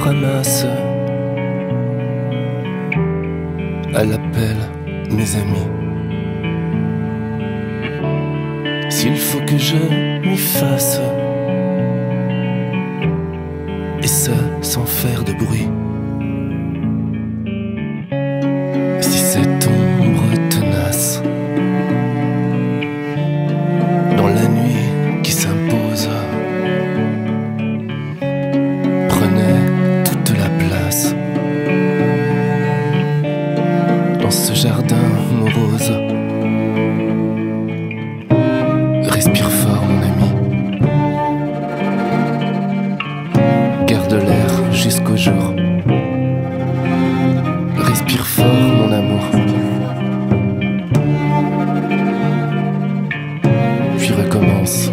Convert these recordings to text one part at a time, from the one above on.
ramasse à l'appel mes amis. S'il faut que je m'y fasse, et ça sans faire de bruit. Si cette ombre tenace dans la nuit qui s'impose prenait toute la place dans ce jardin morose. Respire fort mon ami, garde l'air jusqu'au jour. Respire fort mon amour, puis recommence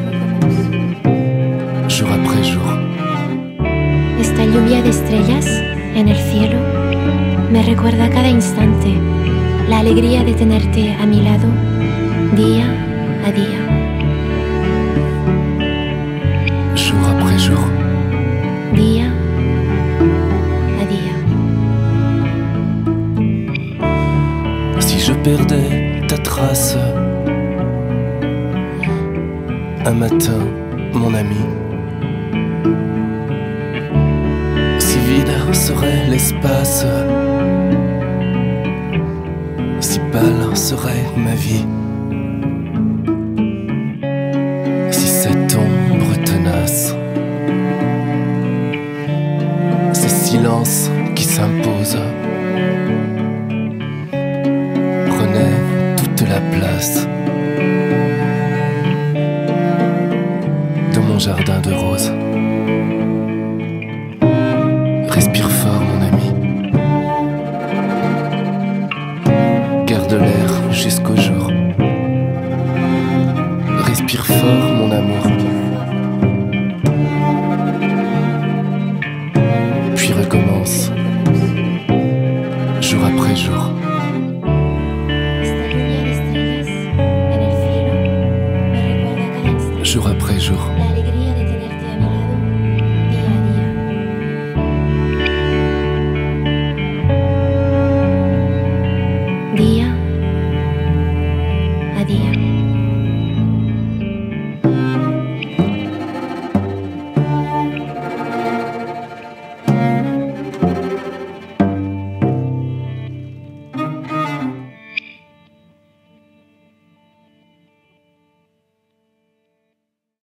jour après jour. Esta lluvia de estrellas en el cielo me recuerda a cada instante la alegría de tenerte a mi lado día a día. Jour après jour. Día a día. Si je perdais ta trace un matin, mon ami, si vide serait l'espace, si pâle serait ma vie. Si cette ombre tenace, ce silence qui s'impose prenait toute la place dans mon jardin de roses. Respire fort mon ami, garde l'air jusqu'au jour. Respire fort mon amour, puis recommence jour après jour. Esta lluvia de estrellas en el cielo me recuerda a cada instante Jour après jour. la alegría de tenerte a mi lado día a día. Día a día.